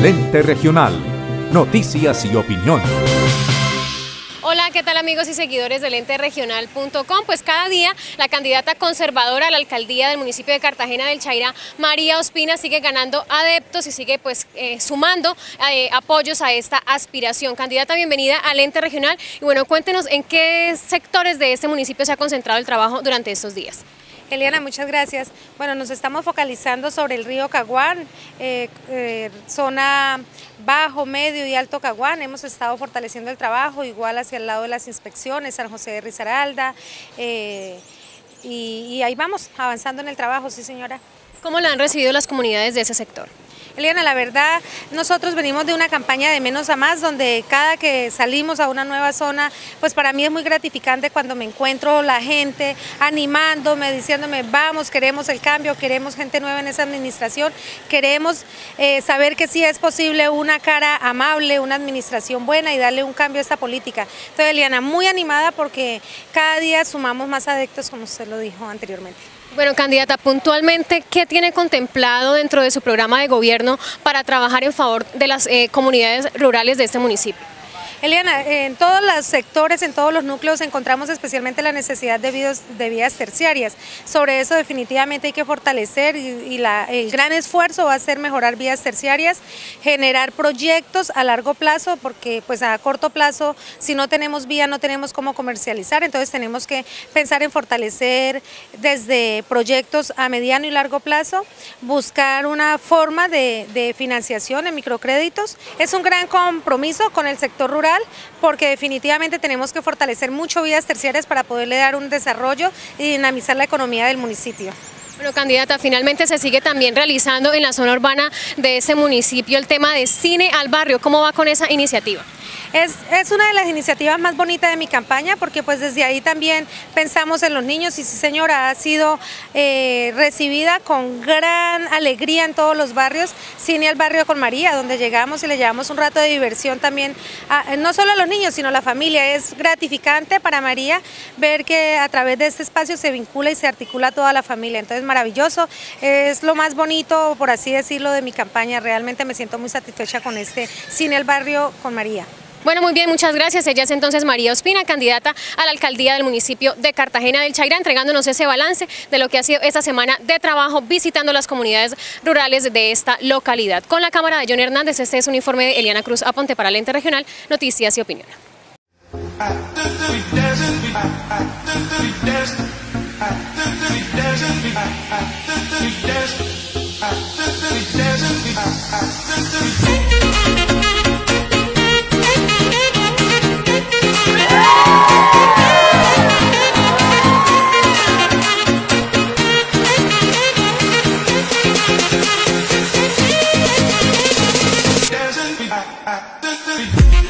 El Ente Regional. Noticias y opinión. Hola, ¿qué tal amigos y seguidores del enteregional.com? Pues cada día la candidata conservadora a la alcaldía del municipio de Cartagena del Chairá, María Ospina, sigue ganando adeptos y sigue sumando apoyos a esta aspiración. Candidata, bienvenida al Ente Regional y bueno, cuéntenos en qué sectores de este municipio se ha concentrado el trabajo durante estos días. Eliana, muchas gracias. Bueno, nos estamos focalizando sobre el río Caguán, zona bajo, medio y alto Caguán. Hemos estado fortaleciendo el trabajo, igual hacia el lado de las inspecciones, San José de Risaralda, y ahí vamos avanzando en el trabajo, sí señora. ¿Cómo la han recibido las comunidades de ese sector? Eliana, la verdad, nosotros venimos de una campaña de menos a más, donde cada que salimos a una nueva zona, pues para mí es muy gratificante cuando me encuentro la gente animándome, diciéndome, vamos, queremos el cambio, queremos gente nueva en esa administración, queremos saber que sí es posible una cara amable, una administración buena y darle un cambio a esta política. Entonces, Eliana, muy animada porque cada día sumamos más adeptos, como usted lo dijo anteriormente. Bueno, candidata, puntualmente, ¿qué tiene contemplado dentro de su programa de gobierno para trabajar en favor de las comunidades rurales de este municipio? Eliana, en todos los sectores, en todos los núcleos encontramos especialmente la necesidad de vías terciarias. Sobre eso definitivamente hay que fortalecer y el gran esfuerzo va a ser mejorar vías terciarias, generar proyectos a largo plazo, porque pues a corto plazo si no tenemos vía no tenemos cómo comercializar, entonces tenemos que pensar en fortalecer desde proyectos a mediano y largo plazo, buscar una forma de financiación en microcréditos. Es un gran compromiso con el sector rural, porque definitivamente tenemos que fortalecer mucho vías terciarias para poderle dar un desarrollo y dinamizar la economía del municipio. Bueno, candidata, finalmente se sigue también realizando en la zona urbana de ese municipio el tema de Cine al Barrio. ¿Cómo va con esa iniciativa? Es una de las iniciativas más bonitas de mi campaña, porque pues desde ahí también pensamos en los niños y sí señora, ha sido recibida con gran alegría en todos los barrios. Cine al Barrio con María, donde llegamos y le llevamos un rato de diversión también, no solo a los niños sino a la familia. Es gratificante para María ver que a través de este espacio se vincula y se articula toda la familia, entonces maravilloso, es lo más bonito, por así decirlo, de mi campaña. Realmente me siento muy satisfecha con este Cine al Barrio con María. Bueno, muy bien, muchas gracias. Ella es entonces María Ospina, candidata a la alcaldía del municipio de Cartagena del Chairá, entregándonos ese balance de lo que ha sido esta semana de trabajo visitando las comunidades rurales de esta localidad. Con la cámara de John Hernández, este es un informe de Eliana Cruz Aponte para el Ente Regional, Noticias y Opinión. Desert